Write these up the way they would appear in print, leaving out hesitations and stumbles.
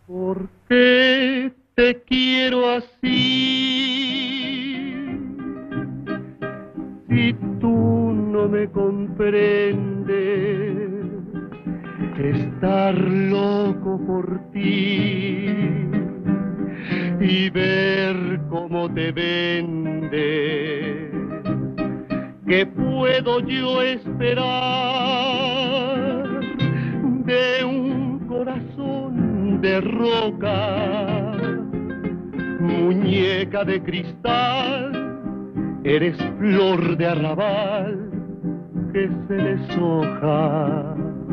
¿Por qué te quiero así? Si tú no me comprendes, estar loco por ti y ver cómo te vende. ¿Qué puedo yo esperar de un corazón de roca? Muñeca de cristal, eres flor de arrabal que se deshoja.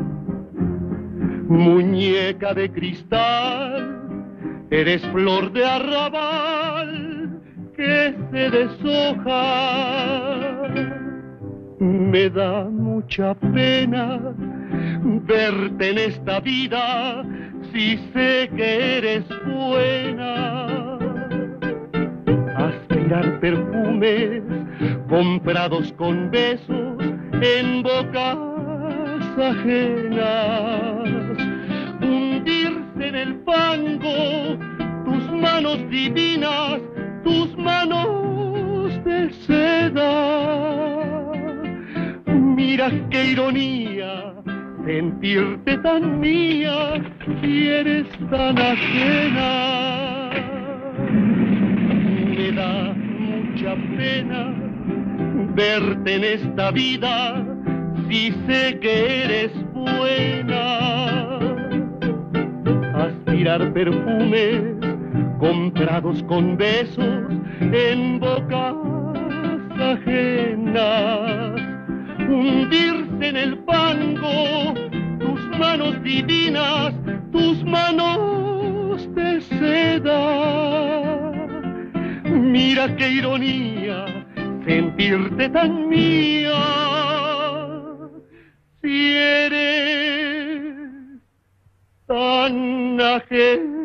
Muñeca de cristal, eres flor de arrabal que se deshoja. Me da mucha pena verte en esta vida, si sé que eres buena. Aspirar perfumes comprados con besos en bocas ajenas, hundirse en el fango, tus manos divinas, tus manos de seda. Mira qué ironía sentirte tan mía y eres tan ajena. Me da mucha pena verte en esta vida, si sé que eres buena. Aspirar perfumes comprados con besos en bocas ajenas, hundirse en el fango, tus manos divinas, tus manos de seda. Mira qué ironía sentirte tan mía, si eres tan ajena.